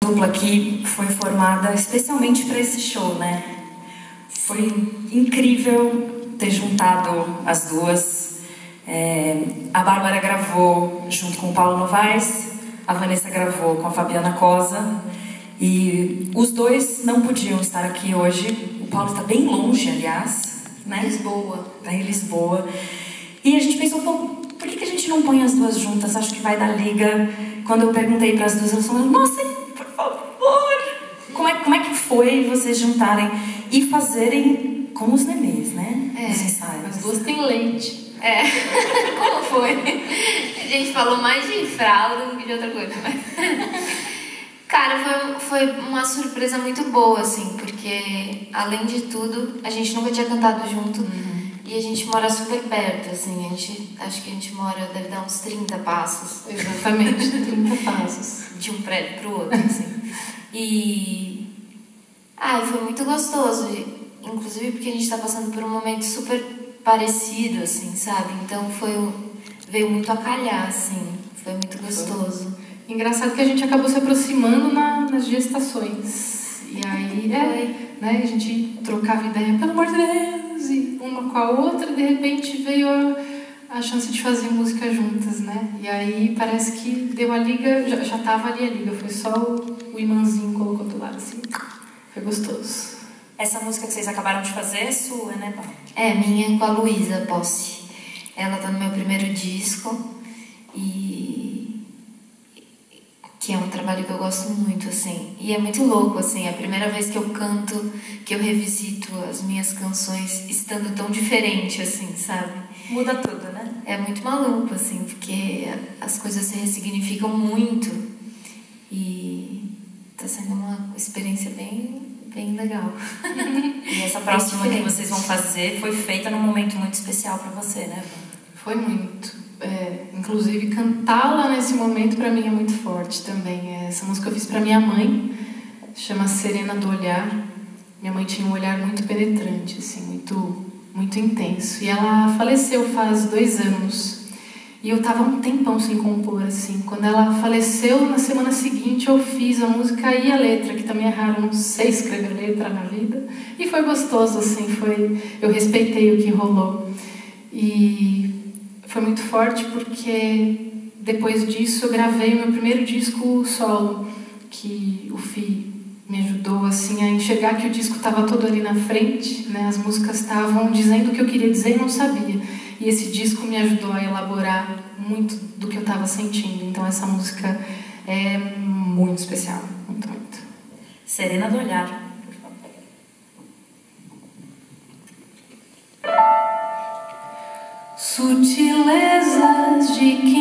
dupla aqui foi formada especialmente para esse show, né? Foi incrível ter juntado as duas. A Bárbara gravou junto com o Paulo Novaes, a Vanessa gravou com a Fabiana Cosa, e os dois não podiam estar aqui hoje. O Paulo está bem longe, aliás, né? Lisboa. Está em Lisboa. E a gente pensou, pô, por que a gente não põe as duas juntas? Acho que vai dar liga. Quando eu perguntei para as duas, elas falaram, nossa, por favor! Como é que foi vocês juntarem e fazerem com os nenês, né? Os ensaios. As duas têm leite. Como foi? A gente falou mais de fralda do que de outra coisa. Mas... Cara, foi uma surpresa muito boa, assim, porque, além de tudo, a gente nunca tinha cantado junto. E a gente mora super perto, assim. Acho que a gente mora, deve dar uns 30 passos. Exatamente, 30 passos. De um prédio pro outro, assim. E foi muito gostoso. Inclusive porque a gente tá passando por um momento super parecido, assim, sabe? Então veio muito a calhar, assim. Foi muito gostoso. Engraçado que a gente acabou se aproximando nas gestações. E aí, né, a gente trocava ideia, pelo amor de Deus, e uma com a outra, e de repente veio a chance de fazer música juntas, né? E aí parece que deu a liga, já tava ali a liga, foi só o imãzinho colocou do lado, assim. Foi gostoso. Essa música que vocês acabaram de fazer é sua, né, Paulo? Minha com a Luísa Posse. Ela tá no meu primeiro disco que é um trabalho que eu gosto muito, assim. E é muito louco, assim, é a primeira vez que eu canto, que eu revisito as minhas canções estando tão diferente, assim, sabe? Muda tudo, né? É muito maluco, assim, porque as coisas se ressignificam muito. E tá sendo uma experiência bem legal. E essa próxima que vocês vão fazer foi feita num momento muito especial pra você, né? Foi muito. Inclusive, cantá-la nesse momento pra mim é muito forte também. Essa música eu fiz pra minha mãe, chama Serena do Olhar. Minha mãe tinha um olhar muito penetrante, assim, muito, muito intenso. E ela faleceu faz 2 anos. E eu tava um tempão sem compor, assim. Quando ela faleceu, na semana seguinte eu fiz a música e a letra, que também é raro, eu não sei escrever letra na vida. E foi gostoso, assim, eu respeitei o que rolou. E foi muito forte porque depois disso eu gravei o meu primeiro disco solo, que o Fih me ajudou, assim, a enxergar que o disco estava todo ali na frente, né? As músicas estavam dizendo o que eu queria dizer e não sabia. E esse disco me ajudou a elaborar muito do que eu estava sentindo. Então essa música é muito especial, muito, muito. Serena do Olhar, por favor. Sutilezas de quem